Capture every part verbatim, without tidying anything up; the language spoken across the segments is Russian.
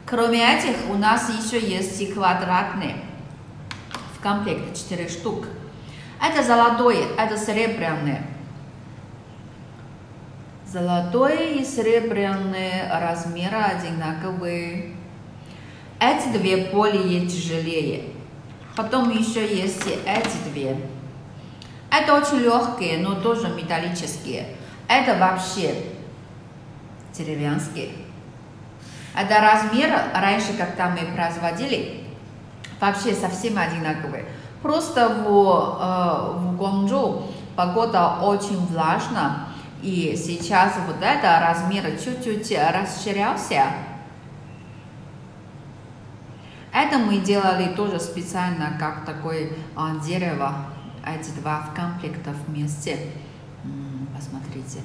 Кроме этих, у нас еще есть и квадратные. В комплекте четыре штук. Это золотое, это серебряное. Золотое и серебряное размеры одинаковые. Эти две более тяжелее. Потом еще есть и эти две. Это очень легкие, но тоже металлические. Это вообще деревянские. Это размер, раньше, когда мы производили, вообще совсем одинаковые. Просто в, э, в Гуанчжоу погода очень влажна. И сейчас вот это размер чуть-чуть расширялся. Это мы делали тоже специально, как такое а, дерево. Эти два в комплекте вместе. М-м, посмотрите.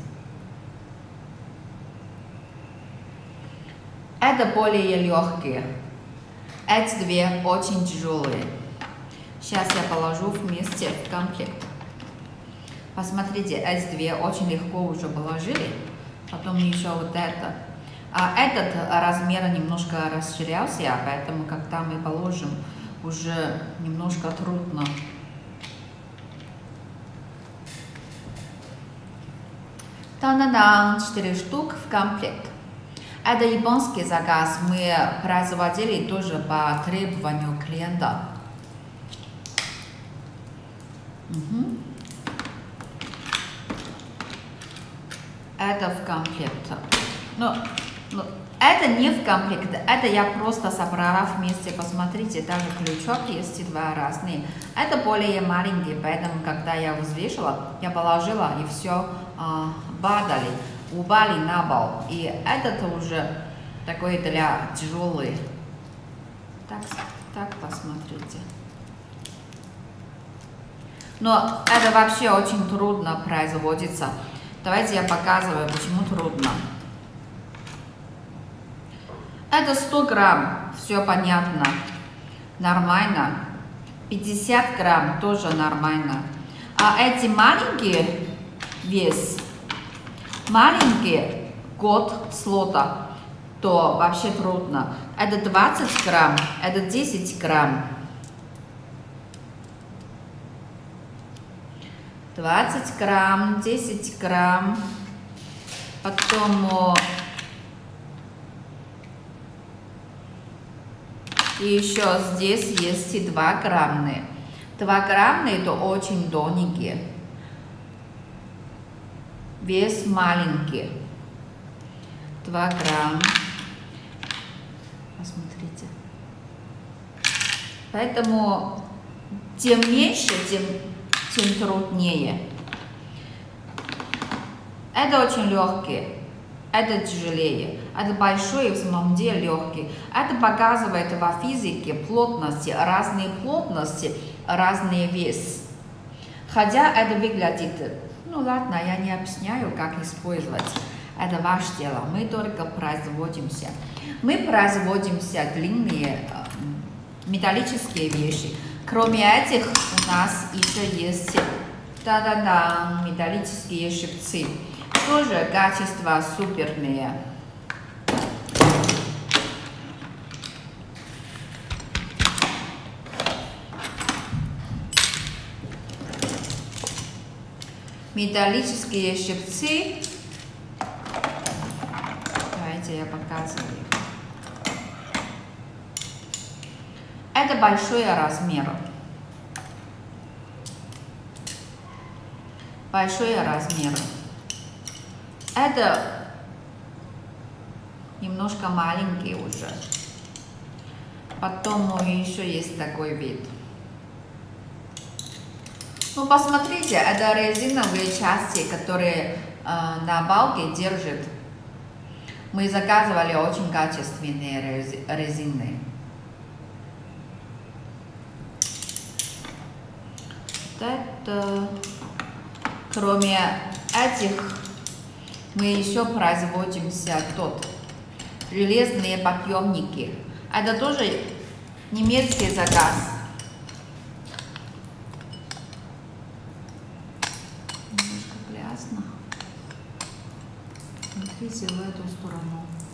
Это более легкие. Эти две очень тяжелые. Сейчас я положу вместе в комплект. Посмотрите, эти две очень легко уже положили. Потом еще вот это. А этот размер немножко расширялся, поэтому когда мы положим, уже немножко трудно. Та-да-да, четыре штук в комплект. Это японский заказ, мы производили тоже по требованию клиента. Угу. Это в комплект. Но, но это не в комплект, это я просто собрала вместе. Посмотрите, даже крючок есть два разные. Это более маленький, поэтому когда я взвешивала, я положила и все а, падали, упали на пол. И этот уже такой для тяжелый. Так, так посмотрите. Но это вообще очень трудно производится. Давайте я показываю, почему трудно. Это сто грамм, все понятно, нормально. пятьдесят грамм тоже нормально. А эти маленькие вес, маленькие год слота, то вообще трудно. Это двадцать грамм, это десять грамм. двадцать грамм, десять грамм. Потом и еще здесь есть и два граммные. два граммные это очень тоненькие. Вес маленький. два грамма. Посмотрите. Поэтому тем меньше, тем тем труднее. Это очень легкий, это тяжелее, это большой, в самом деле легкий. Это показывает во физике плотности, разные плотности, разный вес. Хотя это выглядит, ну ладно, я не объясняю, как использовать. Это ваше дело, мы только производимся. Мы производимся длинные металлические вещи. Кроме этих у нас еще есть да-да-да, металлические щипцы. Тоже качество суперные. Металлические щипцы. Давайте я показываю. Это большой размер. Большой размер. Это немножко маленький уже. Потом еще есть такой вид. Ну, посмотрите, это резиновые части, которые э, на балке держат. Мы заказывали очень качественные рези резины. Это, кроме этих, мы еще производимся тот железные подъемники. Это тоже немецкий заказ. Немножко грязно. Смотрите в эту сторону.